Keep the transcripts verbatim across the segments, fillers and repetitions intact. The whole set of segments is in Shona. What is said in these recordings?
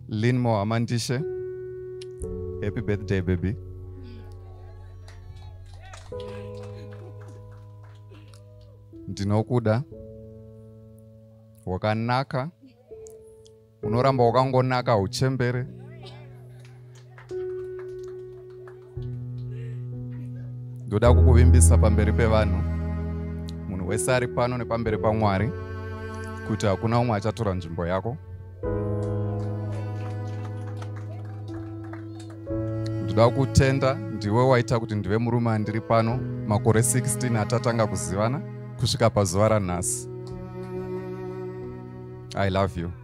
Lean Mohamandishe. Happy birthday, baby. Ndinokuda. Wakanaka. Unoramba wakangonaka uchembere. Ndoda kukuvimbisa pamberi pevanhu. Munhu wese ari pano nepamberi paMwari kuti hakuna umwe achatora nzvimbo yako. Ndoda kutenda ndiwe waita kuti ndive murume andiri pano makore sixteen atatanga kuzivana kusvika pazuva ranhasi. I love you.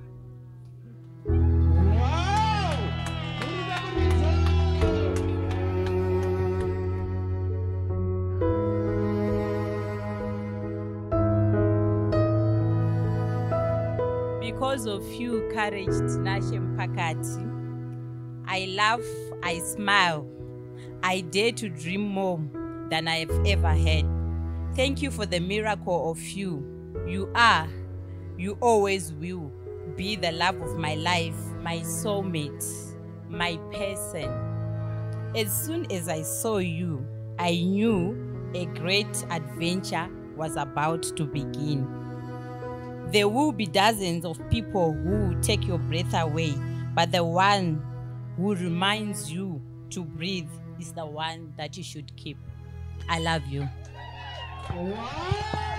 Because of you, courage, Tinashe Mpakati. I laugh, I smile. I dare to dream more than I have ever had. Thank you for the miracle of you. You are, you always will be the love of my life, my soulmate, my person. As soon as I saw you, I knew a great adventure was about to begin. There will be dozens of people who will take your breath away, but the one who reminds you to breathe is the one that you should keep. I love you. Wow.